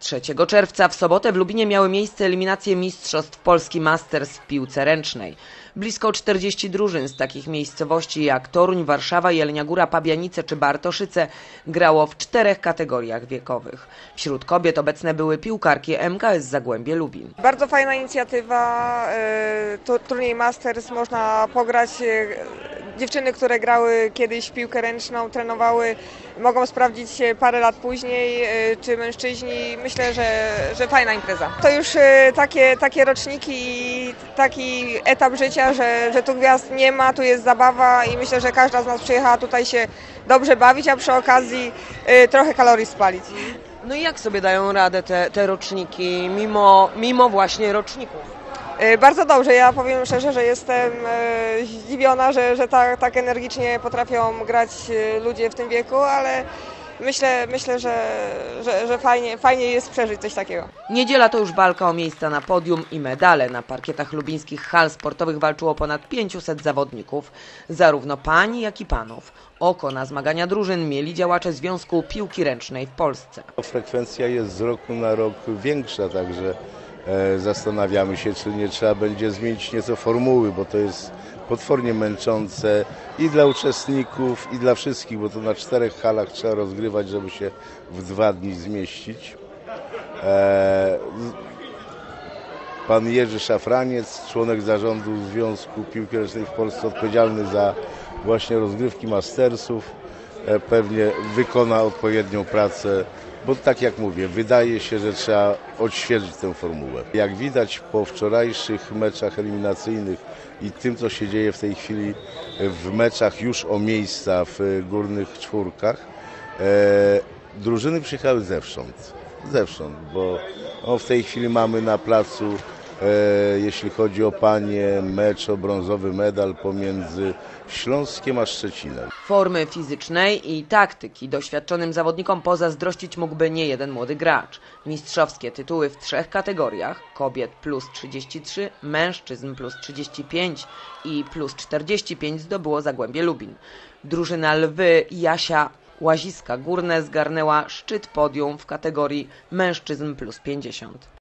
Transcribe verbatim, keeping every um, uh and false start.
trzeciego czerwca w sobotę w Lubinie miały miejsce eliminacje Mistrzostw Polski Masters w piłce ręcznej. Blisko czterdzieści drużyn z takich miejscowości jak Toruń, Warszawa, Jelenia Góra, Pabianice czy Bartoszyce grało w czterech kategoriach wiekowych. Wśród kobiet obecne były piłkarki M K S Zagłębie Lubin. Bardzo fajna inicjatywa, tu, turniej Masters, można pograć. Dziewczyny, które grały kiedyś w piłkę ręczną, trenowały, mogą sprawdzić się parę lat później, czy mężczyźni. Myślę, że, że fajna impreza. To już takie, takie roczniki i taki etap życia, że, że tu gwiazd nie ma, tu jest zabawa i myślę, że każda z nas przyjechała tutaj się dobrze bawić, a przy okazji trochę kalorii spalić. No i jak sobie dają radę te, te roczniki, mimo, mimo właśnie roczników? Bardzo dobrze. Ja powiem szczerze, że jestem zdziwiona, że, że tak, tak energicznie potrafią grać ludzie w tym wieku, ale myślę, myślę że, że, że fajnie, fajnie jest przeżyć coś takiego. Niedziela to już walka o miejsca na podium i medale. Na parkietach lubińskich hal sportowych walczyło ponad pięciuset zawodników, zarówno pań, jak i panów. Oko na zmagania drużyn mieli działacze Związku Piłki Ręcznej w Polsce. Frekwencja jest z roku na rok większa, także zastanawiamy się, czy nie trzeba będzie zmienić nieco formuły, bo to jest potwornie męczące i dla uczestników, i dla wszystkich, bo to na czterech halach trzeba rozgrywać, żeby się w dwa dni zmieścić. Pan Jerzy Szafraniec, członek zarządu Związku Piłki Ręcznej w Polsce, odpowiedzialny za właśnie rozgrywki Mastersów, pewnie wykona odpowiednią pracę. Bo tak jak mówię, wydaje się, że trzeba odświeżyć tę formułę. Jak widać po wczorajszych meczach eliminacyjnych i tym, co się dzieje w tej chwili w meczach już o miejsca w górnych czwórkach, e, drużyny przyjechały zewsząd, zewsząd, bo no, w tej chwili mamy na placu, e, jeśli chodzi o panie, mecz o brązowy medal pomiędzy Śląskiem a Szczecinem. Formy fizycznej i taktyki doświadczonym zawodnikom pozazdrościć mógłby niejeden młody gracz. Mistrzowskie tytuły w trzech kategoriach: kobiet plus trzydzieści trzy, mężczyzn plus trzydzieści pięć i plus czterdzieści pięć zdobyło Zagłębie Lubin. Drużyna Lwy Jasia Łaziska Górne zgarnęła szczyt podium w kategorii mężczyzn plus pięćdziesiąt.